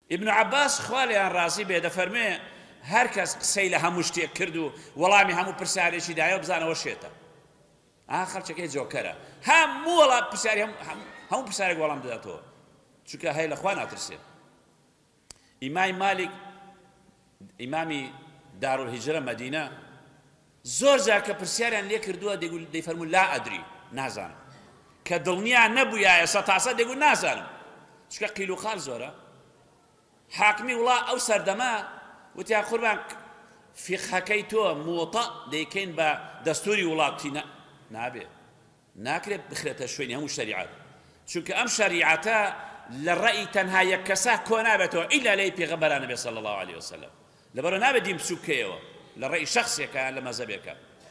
ابن عباس خوالیان ڕازی بێ دەفەرمێ هەر کەس قسەی لە هەموو شتێک کرد و وەڵامی هەموو پرسیارێکی دایە بزانەوە شێتە. خەڵکێکی جۆکەرە، هەموو وەڵام پرسیاری هەموو پرسیارێک وەڵام دەداتەوە، چونکە هەیە لەخوا ناترسێت. ئیمای مالیک ئیمامی دارولهیجرە مەدینە زۆر جار کە پرسیاریان لێ کردووە دەیفەرموو لا ئەدری، نازانم، کە دڵنیا نەبوویایە سە تا سەد دەیگوت نازانم، چونکە قیل و خال زۆرە. حاکمی وڵا ئەو سەردەما وتیان قوربان فیقهەکەی تۆ مووەطە دەیکەین بە دەستوری وڵاتی نابێ، ناکرێت بخرێتە شوێنی هەموو شەریعەت، چونکە ئەم شەریعەتە لە ڕەئی تەنها یەک کەسە کۆ نابێتەوە ئیلا لەی پێغەمبەرانە بێ صلی الله عليه وسلم، لەبەرەوە نابێت دین بچوو بکەیەوە لە ڕەئی شەخسێکە لە مەزەبێکە.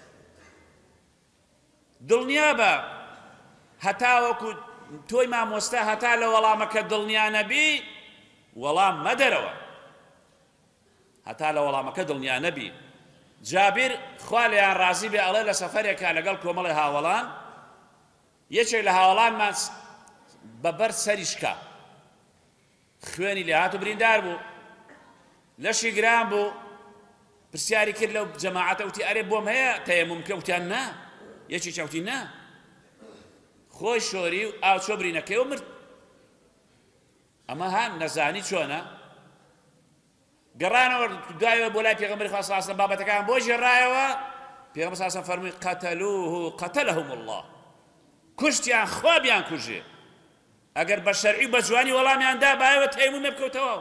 دڵنیا بە هەتاوەکو تۆی مامۆستا هەتا لە وەڵامەکە دڵنیا نەبی وەڵام مەدەرەوە، هەتا لە وەڵامەکە دڵنیا نەبی. جابیر خوا لێیان ڕازی بێ ئەڵێ لە سەفەرێکە لەگەڵ کۆمەڵی هاوڵان یەکێک لە هاوڵانمان بەبەر سەریشکا خوێنی لێ هاتو بریندار بوو، لەشی گران بوو، پرسیاری کرد لەو جەماعەتە وتی ئەرێ بۆم هەیە تەیەمومکە، وتیان نا، یەکی چاوتی نا، خۆی شۆری و ئاوچۆ برینەکەی و مرد. ئەمە هەم نەزانی چۆنە گەڕانەوە دوایەوە بۆ لای پێغەمبەری خوا صلی الله علیه وسلم بابەتەکان بۆ ژێڕایەوە، پێغەمبەر صلی الله علیه وسلم فەرمووی قەتەلوه قەتەلەهم الله، کوشتیان خوا بیان کوژێ، ئەگەر بە شەرعی بە جوانی وەڵامیان دا بایەوە تەیەمومێ بکەوتەوە.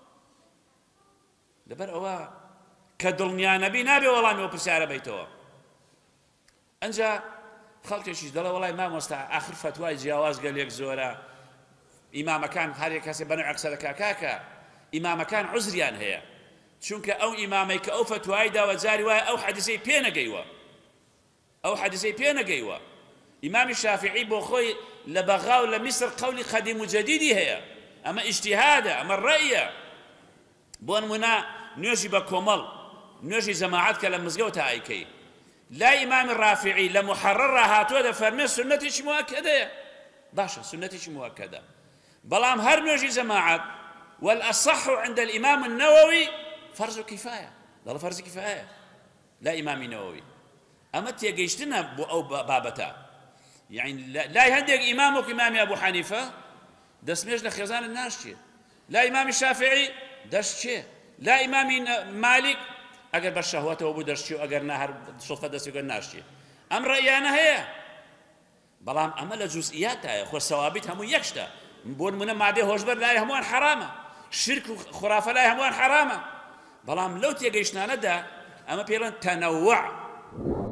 لەبەر ئەوە کە دڵنیا نەبی نابێ وەڵامی ئەو پرسیارە بیتەوە. ئەنجا خەڵکێکیش دەڵێ وەڵای مامۆستا ئاخر فەتوای جیاواز گەلێک زۆرە، ئیمامەکان هەر کەسێ بەنوع قسە دەکا کاکە ئیمامەکان عوزریان هەیە، چونکە ئەو ئیمامەی کە ئەو فەتوای داوە جاری وایە ئەو حەدیسەی پێ نەگەیوە، ئەو حەدیسەی پێ نەگەیوە. ئیمامی شافعی بۆ خۆی لە بەغا و لە میسر قەولی قەدیم و جەدیدی هەیە، ئەمە ئیجتیهادە، ئەمە ڕەیە. بۆ نمونە نوێژی بە کۆمەڵ، نوێژی جەماعەت کە لە مزگەوتە ئایکەی، لای ئیمامی ڕافعی لە محەڕەر هاتووە دەفەرمێ سنەتێکی موەکەدەیە، باشە سنەتێکی موەکەدە، بەڵام هەر نوێژی جەماعەت والأصح عند الإمام النووي فرض كفاية، ضل فرض كفاية لا إمام نووي. أما تيجيشتنا أو بابتا يعني لا يهديك إمامك إمام أبو حنيفة دسميش لخزان الناس شيء، لا إمام الشافعي دش شيء، لا إمام مالك أجر بالشهوات وأبو دش شيء أجر نهر صفة دس يقول ناس شيء. أم رأينا هي بلام أما لجزئيات هي خو ثوابت هم يكشتا بون من معده هوجبر لا يهمون حرامه، شرك خرافة لا يهمون حرامه، بلام لو تيجيشنا ندا أما بيرن تنوع